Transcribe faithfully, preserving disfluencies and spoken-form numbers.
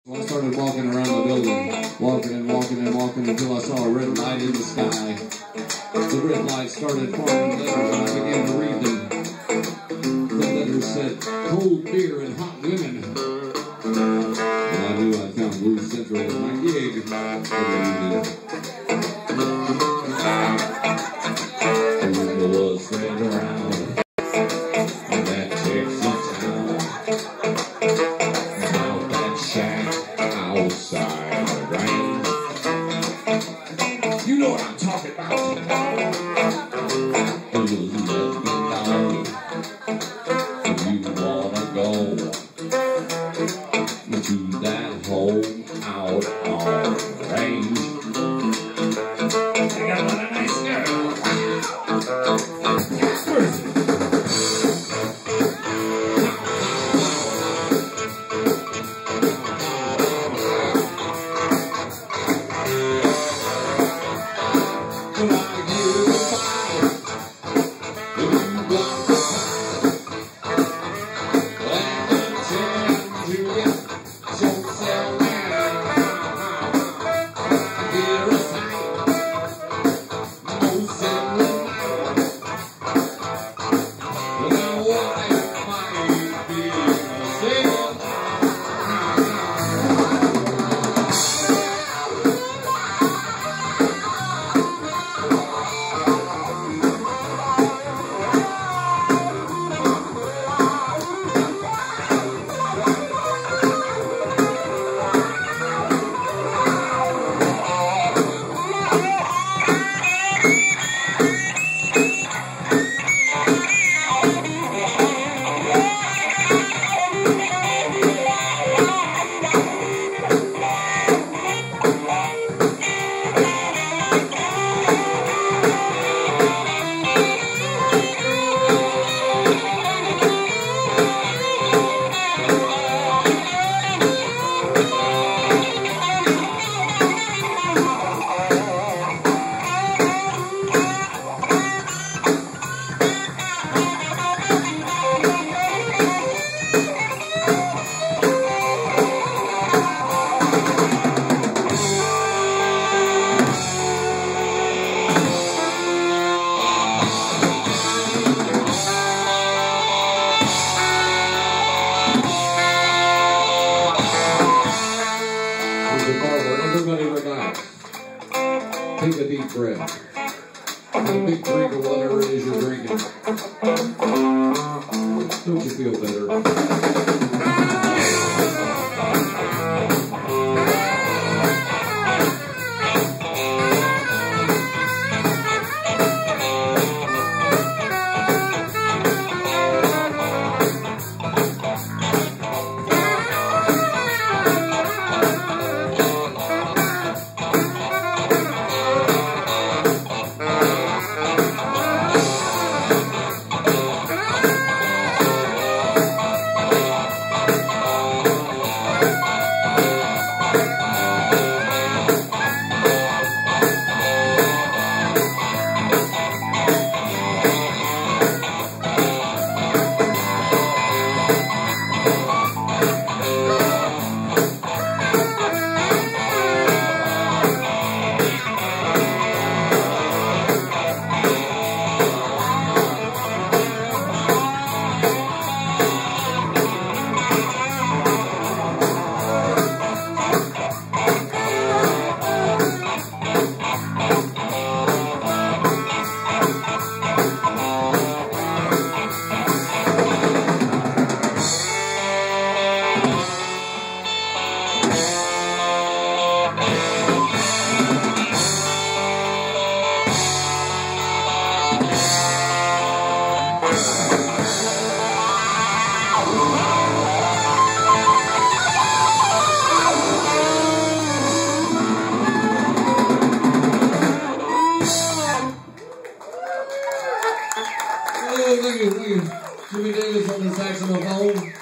So I started walking around the building, walking and walking and walking until I saw a red light in the sky. The red light started forming letters and I began to read them. The letters said, cold beer and hot women. And I knew I'd found Blues Central as my gig. Who was straight around in that Texas town? About that shack outside the Grange. You know what I'm talking about. Just let me know if you wanna go to that hole out on the range. I got a lot of nice girls. Everybody relax. Take a deep breath. Have a big drink of whatever it is you're drinking. Don't you feel better? Oh, look at, look at Jimmy Davis on the saxophone.